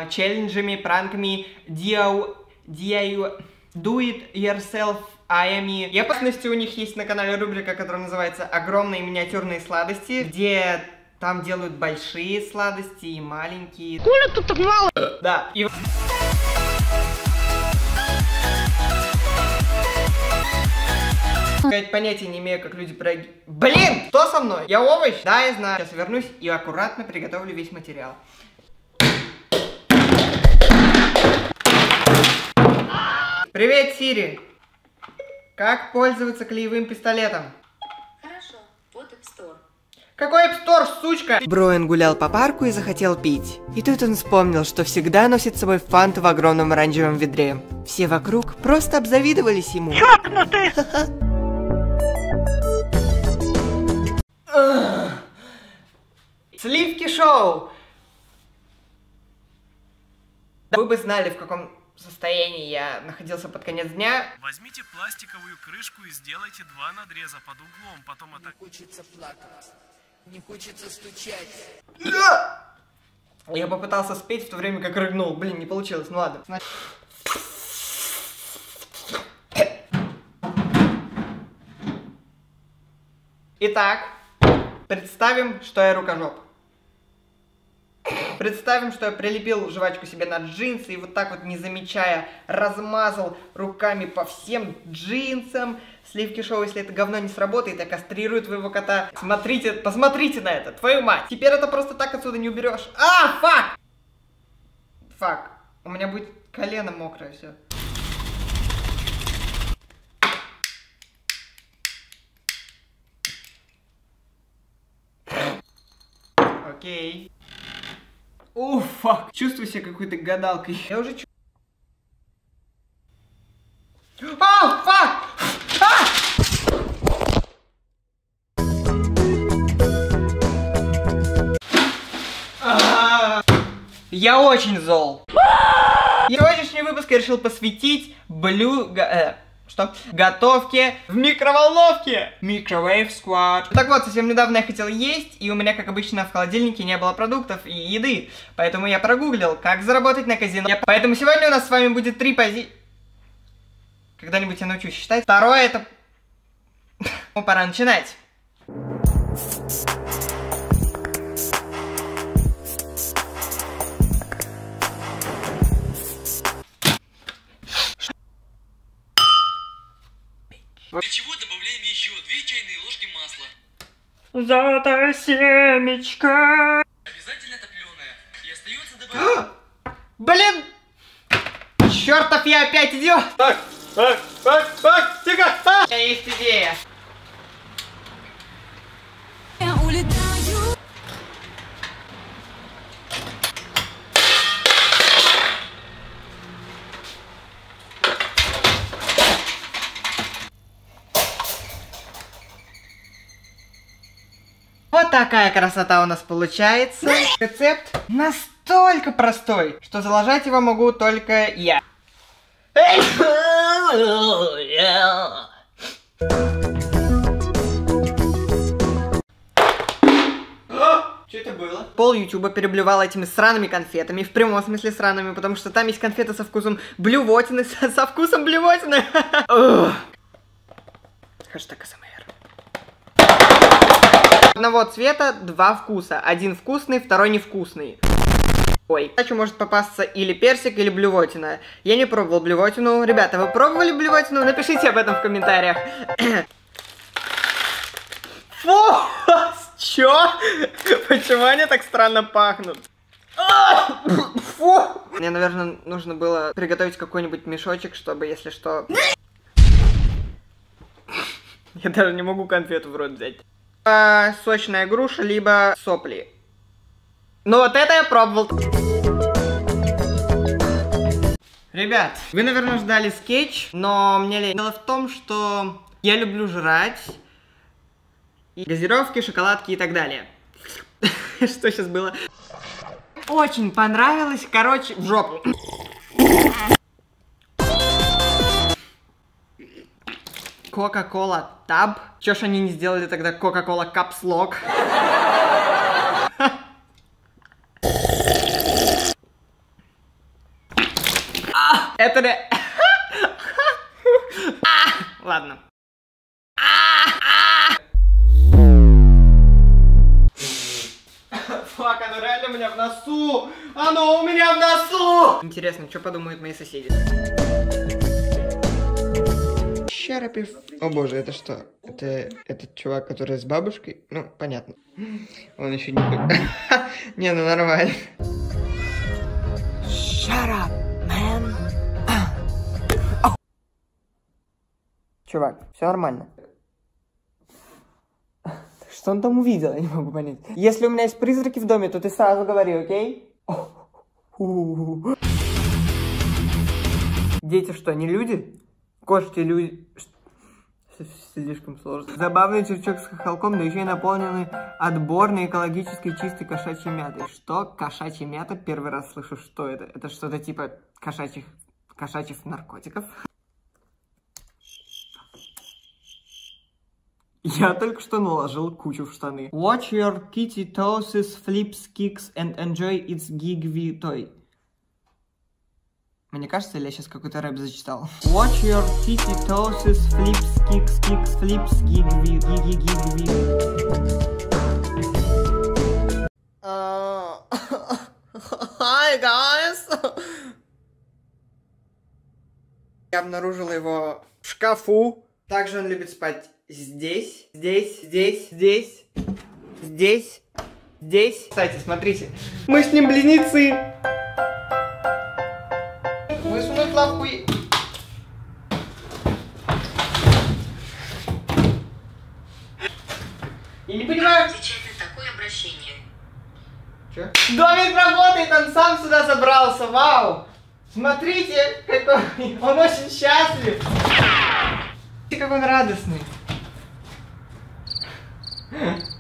челленджами, пранками, do it yourself аями. Я, по сути, у них есть на канале рубрика, которая называется «Огромные миниатюрные сладости», где там делают большие сладости и маленькие. Коля, тут так мало! Да. И... понятия не имею, как люди реагируют. Блин! Что со мной? Я овощ? Да, я знаю. Сейчас вернусь и аккуратно приготовлю весь материал. Привет, Сири! Как пользоваться клеевым пистолетом? Хорошо, вот App Store. Какой App Store, сучка? Броэн гулял по парку и захотел пить. И тут он вспомнил, что всегда носит с собой фанту в огромном оранжевом ведре. Все вокруг просто обзавидовались ему. Чокнутый! Сливки шоу! Вы бы знали, в каком состоянии я находился под конец дня. Возьмите пластиковую крышку и сделайте 2 надреза под углом, потом это... Не хочется плакать, не хочется стучать. Я попытался спеть в то время, как рыгнул. Блин, не получилось, ну ладно. Итак, представим, что я рукожоп. Представим, что я прилепил жвачку себе на джинсы и вот так вот, не замечая, размазал руками по всем джинсам. Сливки шоу, если это говно не сработает, я кастрирую твоего кота. Смотрите, посмотрите на это, твою мать. Теперь это просто так отсюда не уберешь. А, фак! Фак. У меня будет колено мокрое, все. Окей. О, фак. Чувствую себя какой-то гадалкой. Я уже чувствую. О, фак! Я очень зол. Сегодняшний выпуск я решил посвятить готовке в микроволновке. Microwave Squad. Так вот, совсем недавно я хотел есть, и у меня, как обычно, в холодильнике не было продуктов и еды. Поэтому я прогуглил, как заработать на казино. Поэтому сегодня у нас с вами будет 3 позиции. Когда-нибудь я научусь считать. Второе это... Ну, пора начинать. Для чего добавляем еще 2 чайные ложки масла? Золотая семечка. Обязательно топленое. И остается добавить... Блин! Чертов, я опять идиот! Так, тихо! У меня есть идея. Я улетаю. Вот такая красота у нас получается. Рецепт настолько простой, что заложать его могу только я. Что это было? Пол ютуба переблювал этими сраными конфетами, в прямом смысле сраными, потому что там есть конфеты со вкусом блювотины, со вкусом блювотины. Хэштег СМР. Одного цвета 2 вкуса. Один вкусный, второй невкусный. Ой. Иначе может попасться или персик, или блювотина. Я не пробовал блювотину. Ребята, вы пробовали блювотину? Напишите об этом в комментариях. Фу! Чё? Почему они так странно пахнут? Фу! Мне, наверное, нужно было приготовить какой-нибудь мешочек, чтобы, если что... Я даже не могу конфету в рот взять. Сочная груша, либо сопли. Ну вот это я пробовал. Ребят, вы, наверное, ждали скетч, но мне лень. Дело в том, что я люблю жрать. И газировки, шоколадки и так далее. Что сейчас было? Очень понравилось. Короче, в жопу. Кока-кола Таб. Чё ж они не сделали тогда Кока-кола Капслок? которые... Ладно. Фак, оно реально у меня в носу! Оно у меня в носу! Интересно, что подумают мои соседи? Щарапив. О боже, это что? Это этот чувак, который с бабушкой? Ну, понятно. Он еще не... Не, ну нормально. Shut up, man. Чувак, все нормально. Что он там увидел, я не могу понять. Если у меня есть призраки в доме, то ты сразу говори, окей? Дети что, не люди? Кошки люди... Слишком сложно. Забавный черчок с хохолком, да еще и наполненный отборной экологической чистой кошачьей мятой. Что? Кошачья мята? Первый раз слышу, что это. Это что-то типа кошачьих наркотиков. Я только что наложил кучу в штаны. Watch your kitty tosses, flips, kicks and enjoy its giggy toy. Мне кажется, или я сейчас какой-то рэп зачитал. Watch your kitty tosses, flips, kicks, flips, giggy. Hi, guys! Я обнаружила его в шкафу. Также он любит спать здесь. Кстати, смотрите. Мы с ним близнецы. Высунуть лапку и... Я не понимаю... Отвечать на такое обращение. Чё? Домик работает, он сам сюда забрался, вау! Смотрите, какой... Он очень счастлив. Смотрите, как он радостный.